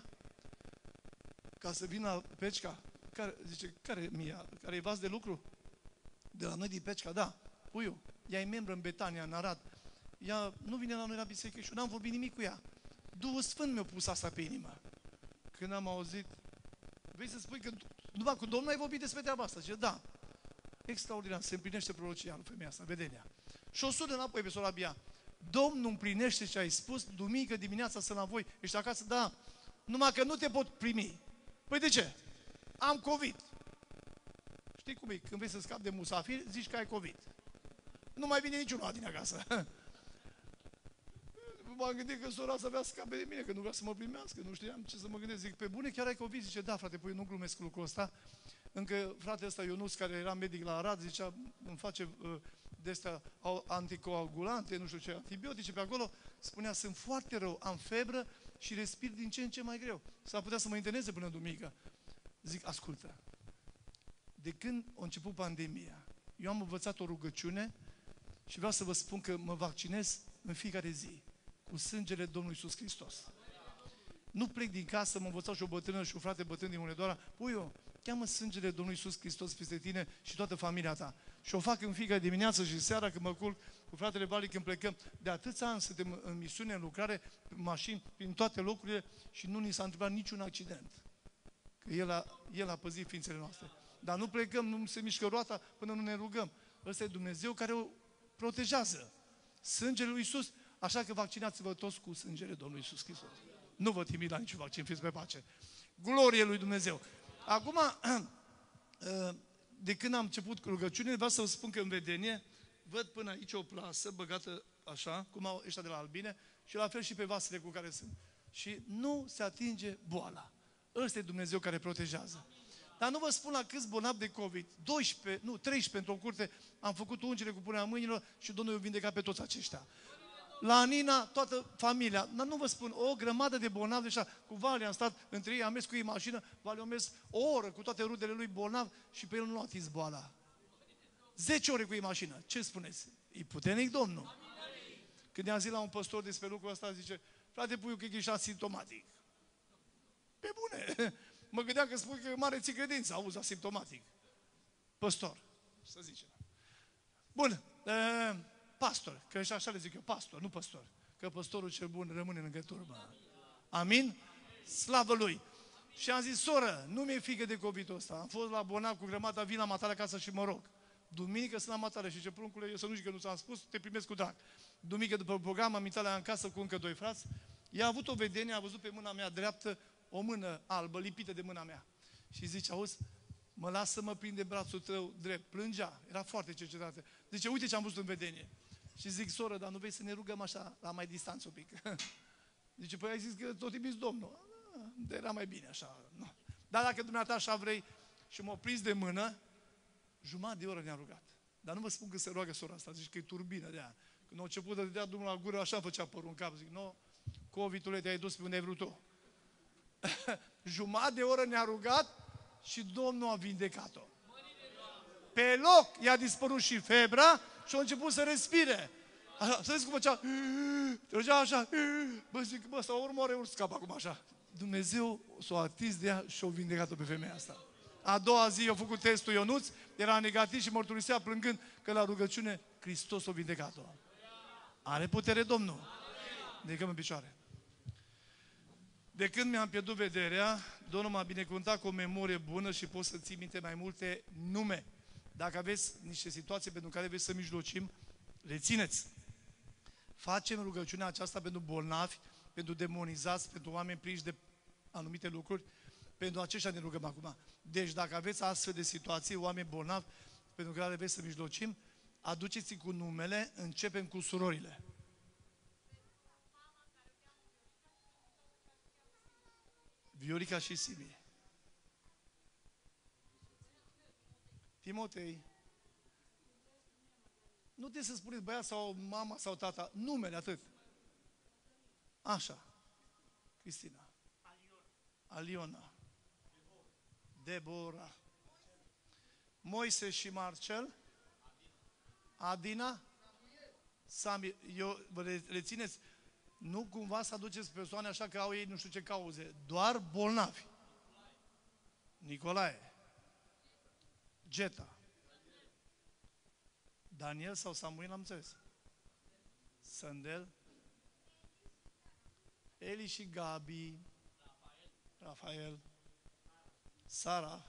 Ca să vin la Pecica? Zice, care mia? Care e vas de lucru? De la noi din Pecica, da. Puiu, ea e membră în Betania, în Arad. Ea nu vine la noi la biserică și eu n-am vorbit nimic cu ea. Duhul Sfânt mi-a pus asta pe inimă. Când am auzit, vrei să spui că numai cu Domnul ai vorbit despre treaba asta? Zice, da. Extraordinar, se împlinește prorocia lui femeia asta, vedenia. Și o sună înapoi pe sora Bia. Domnul împlinește ce ai spus, duminică dimineața sunt la voi. Ești acasă? Da. Numai că nu te pot primi. Păi de ce? Am COVID. Știi cum e? Când vrei să scapi de musafir, zici că ai COVID. Nu mai vine niciunul din acasă. M-am gândit că sora să avea să scape de mine, că nu vrea să mă primească, nu știam ce să mă gândesc. Zic, pe bune, chiar ai COVID? Zice, da, frate, păi nu glumesc lucrul ăsta. Încă fratele ăsta, Ionuț, care era medic la Arad, zicea, îmi face de-astea anticoagulante, nu știu ce, antibiotice pe acolo, spunea, sunt foarte rău, am febră și respir din ce în ce mai greu. S-ar putea să mă interneze până duminică. Zic, ascultă, de când a început pandemia, eu am învățat o rugăciune și vreau să vă spun că mă vaccinez în fiecare zi cu sângele Domnului Iisus Hristos. Nu plec din casă, mă învățau și o bătrână și un frate bătrân din Hunedoara, Puiu, cheamă sângele Domnului Iisus Hristos peste tine și toată familia ta. Și o fac în fiecare dimineață și seara când mă culc cu fratele Vali, când plecăm. De atâția ani suntem în misiune, în lucrare, în mașini, prin toate locurile și nu ni s-a întâmplat niciun accident. Că El a păzit ființele noastre. Dar nu plecăm, nu se mișcă roata până nu ne rugăm. Ăsta e Dumnezeu care o protejează. Sângele lui Iisus, așa că vaccinați-vă toți cu sângele Domnului Iisus Hristos. Nu vă trimit la niciun vaccin, fiți pe pace. Glorie lui Dumnezeu. Acum, de când am început rugăciunile, vreau să vă spun că în vedenie văd până aici o plasă băgată așa, cum au ăștia de la Albine, și la fel și pe vasele cu care sunt. Și nu se atinge boala. Ăsta e Dumnezeu care protejează. Dar nu vă spun la câți bolnavi de COVID, 13 într-o curte, am făcut ungere cu punerea mâinilor și Domnul i-a vindecat pe toți aceștia. La Nina, toată familia, dar nu vă spun, o grămadă de bolnavi, deja cu Vali am stat între ei, am mers cu ei în mașină, Vali a mers o oră cu toate rudele lui bolnav și pe el nu a atins boala. 10 ore cu ei în mașină. Ce spuneți? E puternic Domnul. Când i-am zis la un păstor despre lucrul ăsta, zice, frate Puiu, că ești asimptomatic. Pe bune! Mă gândeam că spui că mare ți credință, auzi, asimptomatic. Păstor, să zicem. Bun, pastor, că așa le zic eu, pastor, nu păstor. Că păstorul cel bun rămâne lângă turmă. Amin? Slavă Lui! Și am zis, soră, nu mi-e frică de COVID-ul ăsta. Am fost la bolnav cu grămada, vin la matale acasă și mă rog. Duminică sunt la matale și ce pruncule, eu să nu zic că nu ți-am spus, te primesc cu drag. Duminică după program am intrat la în casă cu încă 2 frați. Ea a avut o vedenie, a văzut pe mâna mea dreaptă o mână albă, lipită de mâna mea. Și zice, auzi, mă las să mă prinde brațul tău drept. Plângea, era foarte cercetată. Zice, uite ce am văzut în vedenie. Și zic, soră, dar nu vrei să ne rugăm așa, la mai distanță un pic? Zice, păi ai zis că tot iubiți Domnul. Era mai bine așa. Nu. Dar dacă dumneata așa vrei, și m-a prins de mână, jumătate de oră ne-a rugat. Dar nu vă spun că se roagă sora asta, zice că e turbină de aia. Când a început să dea Domnul la gură, așa făcea părul în cap. Zic, nu, COVID-ule te-ai dus pe unde ai vrut tu. Jumătate de oră ne-a rugat și Domnul a vindecat-o. Pe loc i-a dispărut și febra și a început să respire. Așa, să vezi cum făcea. Trăgea așa. Bă, zic, bă, sau urmă ori scap acum așa. Dumnezeu s-a atins de ea și a vindecat-o pe femeia asta. A doua zi a făcut testul Ionuț, era negativ și mărturisea plângând că la rugăciune Hristos a vindecat-o. Are putere Domnul. Ridicăm în picioare. De când mi-am pierdut vederea, Domnul m-a binecuvântat cu o memorie bună și pot să ții minte mai multe nume. Dacă aveți niște situații pentru care vreți să mijlocim, rețineți. Facem rugăciunea aceasta pentru bolnavi, pentru demonizați, pentru oameni prinși de anumite lucruri. Pentru aceștia ne rugăm acum. Deci dacă aveți astfel de situații, oameni bolnavi, pentru care vreți să mijlocim, aduceți-i cu numele, începem cu surorile. Viorica și Simi. Timotei. Nu trebuie să spuneți băiat sau mama sau tata, numele atât. Așa. Cristina. Aliona. Deborah. Moise și Marcel. Adina. Sami. Eu vă rețineți, nu cumva să aduceți persoane așa că au ei nu știu ce cauze. Doar bolnavi. Nicolae. Geta. Daniel sau Samuel, am înțeles. Sandel. Eli și Gabi. Rafael. Sara.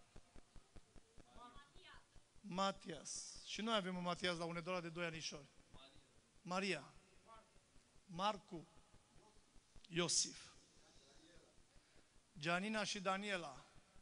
Matias. Și noi avem un Matias la Unedoara de 2 anișori. Maria. Marcu. Iosif. Gianina și Daniela.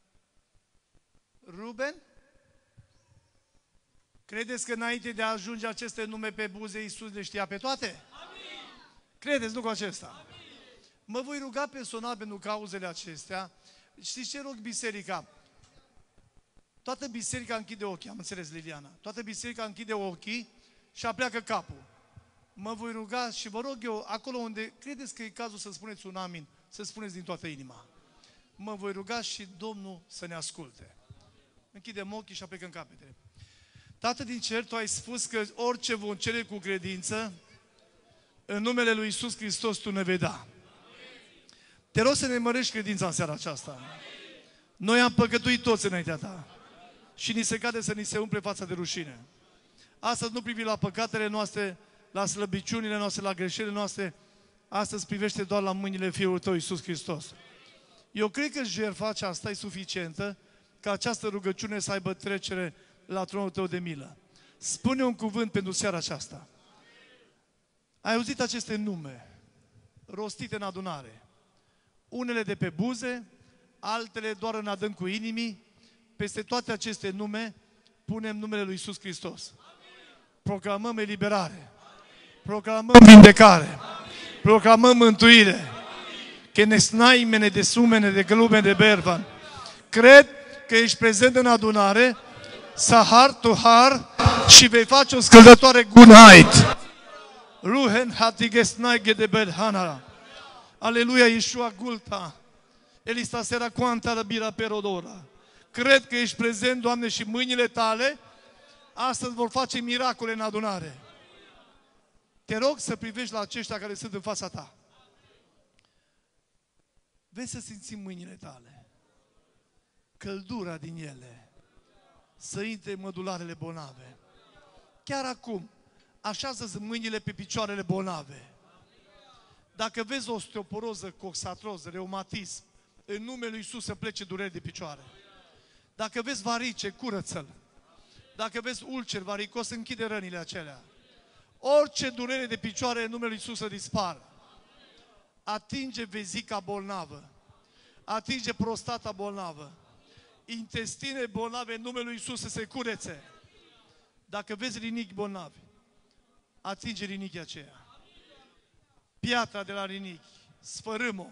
Ruben. Credeți că înainte de a ajunge aceste nume pe buze, Iisus le știa pe toate? Amin. Credeți lucrul acesta? Amin. Mă voi ruga personal pentru cauzele acestea. Știți ce rog biserica? Toată biserica închide ochii, am înțeles, Liliana. Toată biserica închide ochii și apleacă capul. Mă voi ruga și vă rog eu, acolo unde credeți că e cazul să spuneți un amin, să spuneți din toată inima. Mă voi ruga și Domnul să ne asculte. Închidem ochii și aplecăm capetele. Tată din cer, Tu ai spus că orice vom cere cu credință, în numele Lui Iisus Hristos Tu ne vei da. Te rog să ne mărești credința în seara aceasta. Noi am păcătuit toți înaintea Ta și ni se cade să ni se umple fața de rușine. Astăzi nu privi la păcatele noastre, la slăbiciunile noastre, la greșelile noastre. Astăzi privește doar la mâinile Fiului Tău, Iisus Hristos. Eu cred că jertfa aceasta e suficientă ca această rugăciune să aibă trecere la tronul Tău de milă. Spune un cuvânt pentru seara aceasta. Ai auzit aceste nume rostite în adunare. Unele de pe buze, altele doar în adâncul inimii. Peste toate aceste nume punem numele lui Iisus Hristos. Proclamăm eliberare. Proclamăm vindecare. Proclamăm mântuire. Că ne snaimene de sumene, de glume, de bervan. Cred că ești prezent în adunare, sahar, tuhar, și vei face o scăldătoare gunait. Ruhen hatigesnai gedebel hanara. Aleluia, Iesua Gulta. Elista sera quanta la bira perodora. Cred că ești prezent, Doamne, și mâinile Tale astăzi vor face miracole în adunare. Te rog să privești la aceștia care sunt în fața Ta. Vezi să simți mâinile Tale, căldura din ele, să intre în mădularele bolnave. Chiar acum, așează-ți mâinile pe picioarele bolnave. Dacă vezi osteoporoză, coxatroză, reumatism, în numele Lui Iisus să plece dureri de picioare. Dacă vezi varice, curăță-l. Dacă vezi ulcer, varicos, închide rănile acelea. Orice durere de picioare în numele Lui Iisus să dispară. Atinge vezica bolnavă. Atinge prostata bolnavă. Intestine bolnave în numele Lui Iisus să se curețe. Dacă vezi rinichi bolnavi, atinge rinichii aceea. Piatra de la rinichi, sfărâm-o.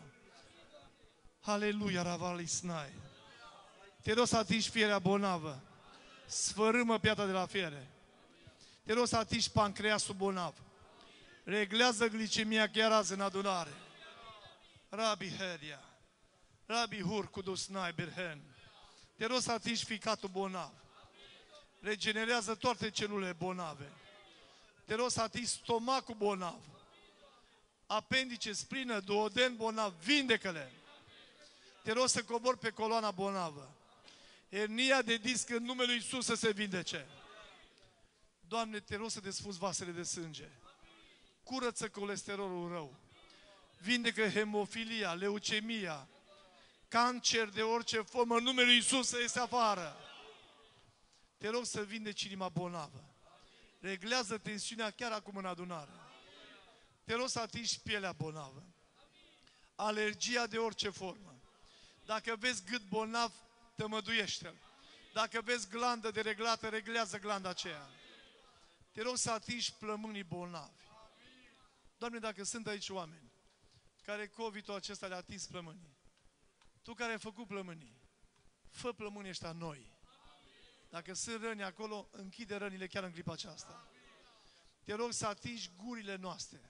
Aleluia, Ravalisnai. Te rog să atingi fierea bolnavă. Sfărâmă piatra de la fiere. Te rog să atingi pancreasul bolnav. Reglează glicemia chiar azi în adunare. Rabi Heria. Rabi Hur Kudusnai Birhen. Te rog să atingi ficatul bolnav. Regenerează toate celulele bolnave. Te rog să atingi stomacul bolnav. Apendice, splină, duoden bolnav, vindecă-le. Te rog să cobori pe coloana bolnavă. Hernia de disc în numele Lui Iisus să se vindece. Doamne, te rog să desfunzi vasele de sânge. Curăță colesterolul rău. Vindecă hemofilia, leucemia, cancer de orice formă, în numele Lui Iisus să iese afară. Te rog să vindeci inima bolnavă. Reglează tensiunea chiar acum în adunare. Te rog să atingi pielea bolnavă. Alergia de orice formă. Dacă vezi gât bolnav, tămăduiește-l. Dacă vezi glandă dereglată, reglează glanda aceea. Te rog să atingi plămânii bolnavi. Doamne, dacă sunt aici oameni care COVID-ul acesta le-a atins plămânii, Tu care ai făcut plămânii, fă plămânii ăștia noi. Dacă sunt răni acolo, închide rănile chiar în clipa aceasta. Te rog să atingi gurile noastre.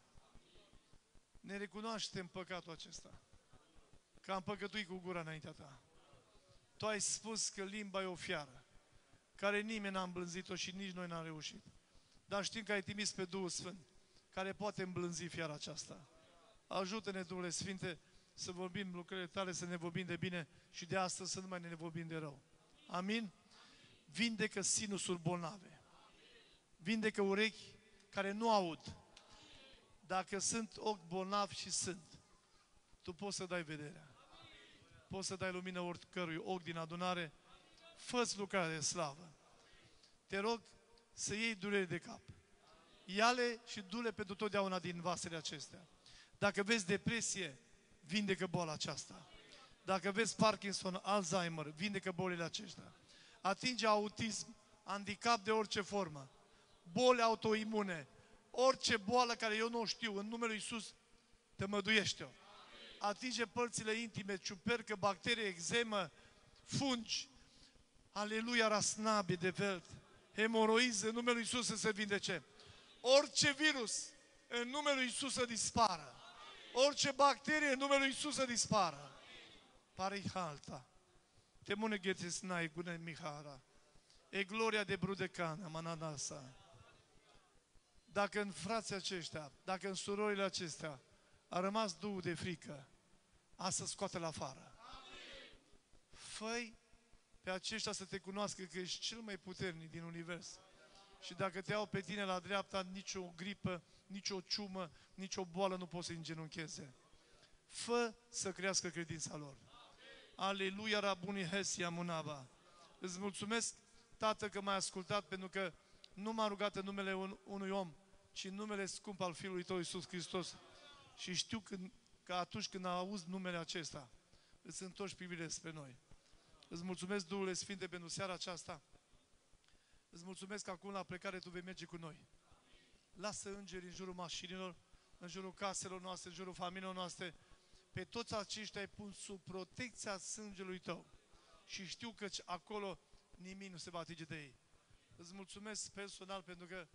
Ne recunoaștem păcatul acesta. Că am păcătuit cu gura înaintea Ta. Tu ai spus că limba e o fiară, care nimeni n-a îmblânzit-o și nici noi n-am reușit. Dar știm că ai trimis pe Duhul Sfânt, care poate îmblânzi fiara aceasta. Ajută-ne, Duhule Sfinte, să vorbim lucrurile Tale, să ne vorbim de bine și de astăzi să nu mai ne vorbim de rău. Amin? Vindecă sinusuri bolnave. Vindecă urechi care nu aud. Dacă sunt ochi bolnavi și sunt, Tu poți să dai vederea. Poți să dai lumină oricărui ochi din adunare. Fă-ți lucrare de slavă. Te rog să iei durere de cap. Ia-le și du-le pentru totdeauna din vasele acestea. Dacă vezi depresie, vindecă boala aceasta. Dacă vezi Parkinson, Alzheimer, vindecă bolile acestea. Atinge autism, handicap de orice formă, boli autoimune, orice boală care eu nu o știu, în numele Lui Iisus, tămăduiește-o. Atinge părțile intime, ciupercă, bacterii, eczemă, fungi, aleluia, rasnabi de velt, hemoroize, în numele Lui Iisus să se vindece. Orice virus, în numele Lui Iisus să dispară. Orice bacterie, în numele Lui Iisus să dispară. Parihalta. Temune ghetes nai gune mihara. E gloria de brudecana, mananasa. Dacă în frații aceștia, dacă în surorile acestea a rămas duhul de frică, astăzi scoate-l afară. Fă-i pe aceștia să te cunoască că ești cel mai puternic din univers. Și dacă te iau pe tine la dreapta, nicio gripă, nicio ciumă, nicio boală nu poate să îngenuncheze. Fă să crească credința lor. Aleluia, Rabuni Hesia Munaba. Îți mulțumesc, Tată, că m-ai ascultat, pentru că nu m-am rugat în numele unui om, ci în numele scump al Fiului Tău, Iisus Hristos. Și știu că atunci când auzi numele acesta, îți întorci privirile spre noi. Îți mulțumesc, Duhule Sfinte, pentru seara aceasta. Îți mulțumesc că acum la plecare Tu vei merge cu noi. Lasă îngeri în jurul mașinilor, în jurul caselor noastre, în jurul familiilor noastre. Pe toți aceștia ai pus sub protecția sângelui Tău. Și știu că acolo nimic nu se va atinge de ei. Îți mulțumesc personal pentru că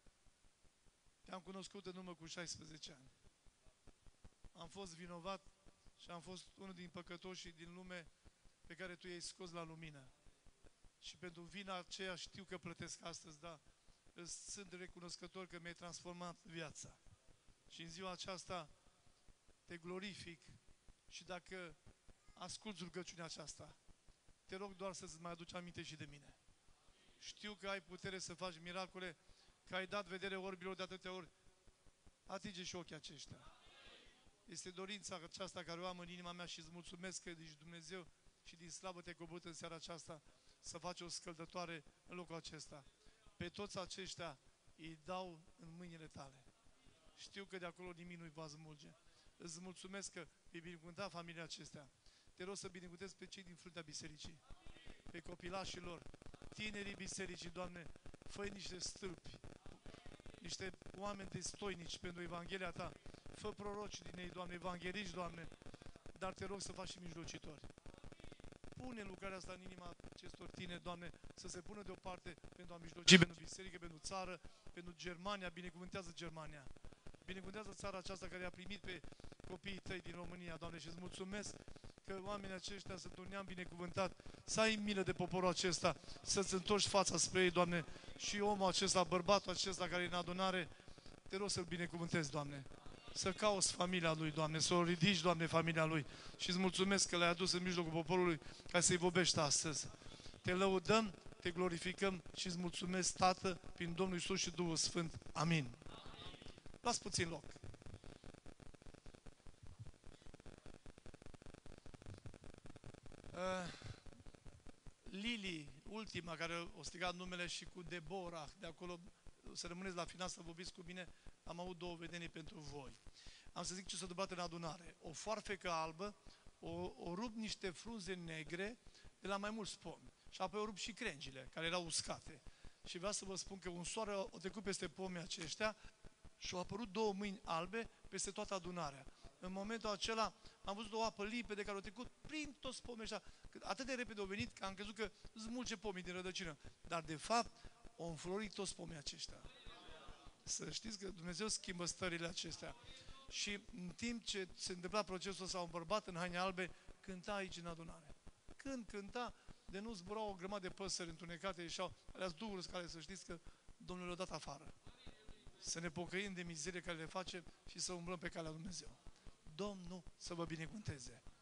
Te-am cunoscut în urmă cu 16 ani. Am fost vinovat și am fost unul din păcătoșii din lume pe care Tu i-ai scos la lumină. Și pentru vina aceea știu că plătesc astăzi, dar sunt recunoscător că mi-ai transformat viața. Și în ziua aceasta Te glorific și dacă asculți rugăciunea aceasta, Te rog doar să-ți mai aduci aminte și de mine. Știu că ai putere să faci miracole, că ai dat vedere orbilor de atâtea ori. Atinge și ochii aceștia. Este dorința aceasta care o am în inima mea și îți mulțumesc că ești Dumnezeu și din slavă Te cobut în seara aceasta să faci o scăldătoare în locul acesta. Pe toți aceștia îi dau în mâinile Tale. Știu că de acolo nimic nu-i va smulge. Îți mulțumesc că vei binecuvânta familia acestea. Te rog să binecuvântezi pe cei din fruntea bisericii, pe copilașii lor, tinerii bisericii, Doamne, fă niște stâlpi, niște oameni destoinici pentru Evanghelia Ta. Fă proroci din ei, Doamne, evangheliști, Doamne, dar Te rog să faci și mijlocitori. Pune lucrarea asta în inima acestor tineri, Doamne, să se pună deoparte pentru a mijloci, pentru biserică, pentru țară, pentru Germania. Binecuvântează Germania. Binecuvântează țara aceasta care a primit pe copiii Tăi din România, Doamne, și îți mulțumesc că oamenii aceștia sunt un neam binecuvântat. Să ai milă de poporul acesta, să-ți întorci fața spre ei, Doamne, și omul acesta, bărbatul acesta care e în adunare, Te rog să-l binecuvântezi, Doamne. Să cauți familia lui, Doamne, să o ridici, Doamne, familia lui. Și îți mulțumesc că l-ai adus în mijlocul poporului ca să-i vorbești astăzi. Te lăudăm, Te glorificăm și îți mulțumesc, Tată, prin Domnul Iisus și Duhul Sfânt. Amin. Las puțin loc. Lili, ultima care o strigat numele, și cu Deborah, de acolo să rămâneți la final să vorbiți cu mine, am avut două vedenii pentru voi. Am să zic ce s-a întâmplat în adunare. O foarfecă albă, o rup niște frunze negre de la mai mulți pomi. Și apoi o rup și crengile, care erau uscate. Și vreau să vă spun că un soare o trecut peste pomii aceștia și au apărut două mâini albe peste toată adunarea. În momentul acela am văzut o apă limpede care au trecut prin toți pomii ăștia. Atât de repede au venit că am crezut că smulge pomii din rădăcină. Dar de fapt au înflorit toți pomii aceștia. Să știți că Dumnezeu schimbă stările acestea. Și în timp ce se întâmpla procesul ăsta, un bărbat în haine albe cânta aici în adunare. Când cânta, de nu zburau o grămadă de păsări întunecate, ieșeau alea duhuri care să știți că Domnul le-a dat afară. Să ne pocăim de mizerie care le facem și să umblăm pe calea Dumnezeu. Domnul să vă binecuvânteze.